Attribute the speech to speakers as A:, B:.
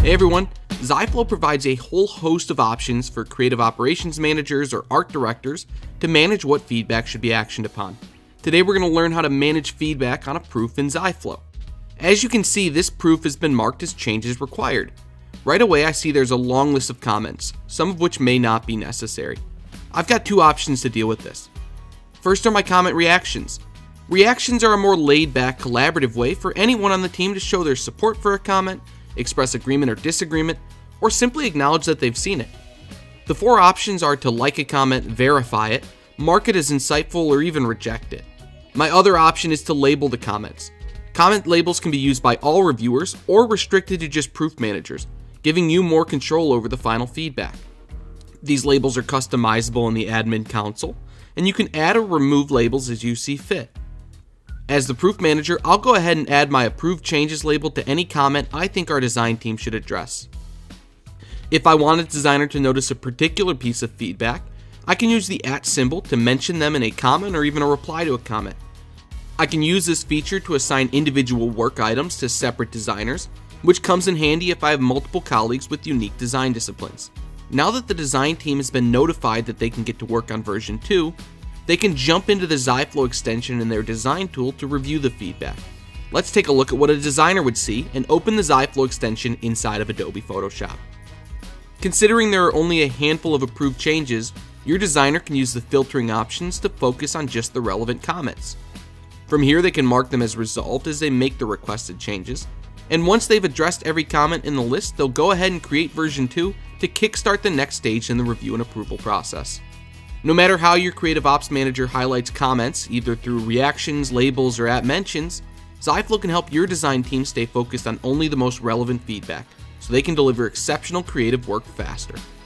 A: Hey everyone, Ziflow provides a whole host of options for creative operations managers or art directors to manage what feedback should be actioned upon. Today we're going to learn how to manage feedback on a proof in Ziflow. As you can see, this proof has been marked as changes required. Right away I see there's a long list of comments, some of which may not be necessary. I've got two options to deal with this. First are my comment reactions. Reactions are a more laid-back, collaborative way for anyone on the team to show their support for a comment, express agreement or disagreement, or simply acknowledge that they've seen it. The four options are to like a comment, verify it, mark it as insightful, or even reject it. My other option is to label the comments. Comment labels can be used by all reviewers or restricted to just proof managers, giving you more control over the final feedback. These labels are customizable in the admin console, and you can add or remove labels as you see fit. As the proof manager, I'll go ahead and add my approved changes label to any comment I think our design team should address. If I want a designer to notice a particular piece of feedback, I can use the @ symbol to mention them in a comment or even a reply to a comment. I can use this feature to assign individual work items to separate designers, which comes in handy if I have multiple colleagues with unique design disciplines. Now that the design team has been notified that they can get to work on version 2, they can jump into the Ziflow extension in their design tool to review the feedback. Let's take a look at what a designer would see and open the Ziflow extension inside of Adobe Photoshop. Considering there are only a handful of approved changes, your designer can use the filtering options to focus on just the relevant comments. From here, they can mark them as resolved as they make the requested changes, and once they've addressed every comment in the list, they'll go ahead and create version 2 to kickstart the next stage in the review and approval process. No matter how your creative ops manager highlights comments, either through reactions, labels, or @mentions, Ziflow can help your design team stay focused on only the most relevant feedback, so they can deliver exceptional creative work faster.